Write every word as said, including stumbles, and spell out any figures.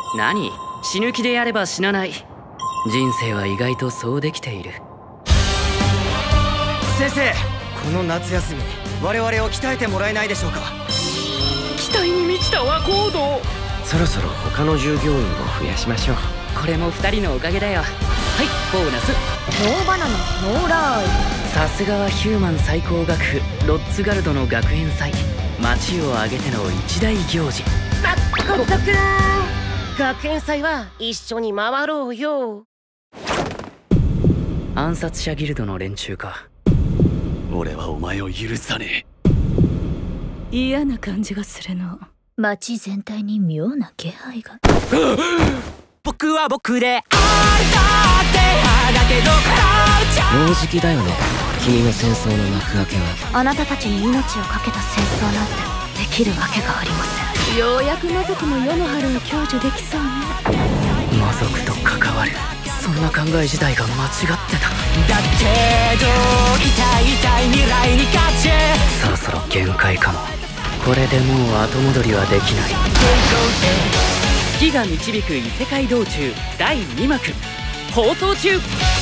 何？死ぬ気でやれば死なない。人生は意外とそうできている。 先生、この夏休み我々を鍛えてもらえないでしょうか。 期待に満ちた和行動。 そろそろ他の従業員も増やしましょう。 これもふたりのおかげだよ。はい、ボーナス。 ノーバナナノーライ。 さすがはヒューマン最高学府ロッツガルドの学園祭。町を挙げての一大行事。 まっことくん、学園祭は一緒に回ろうよ。 暗殺者ギルドの連中か。 俺はお前を許さねえ。嫌な感じがするの。 街全体に妙な気配が。 僕は僕でありたって派だけどもうじきだよね、君の戦争の幕開けは。 あなたたちに命を懸けた戦争なんてできるわけがありません。 ようやく魔族の世の春を享受できそうね。 魔族と関わる、そんな考え自体が間違ってた。 だけど痛い痛い未来に勝ち。 そろそろ限界かも。これでもう後戻りはできない。月が導く異世界道中だいに幕放送中。